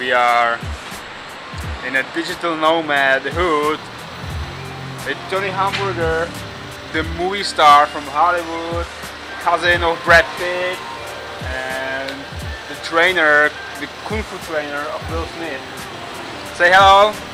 We are in a digital nomad hood with Johnny Hamburger, the movie star from Hollywood, cousin of Brad Pitt, and the trainer, the kung fu trainer of Will Smith. Say hello.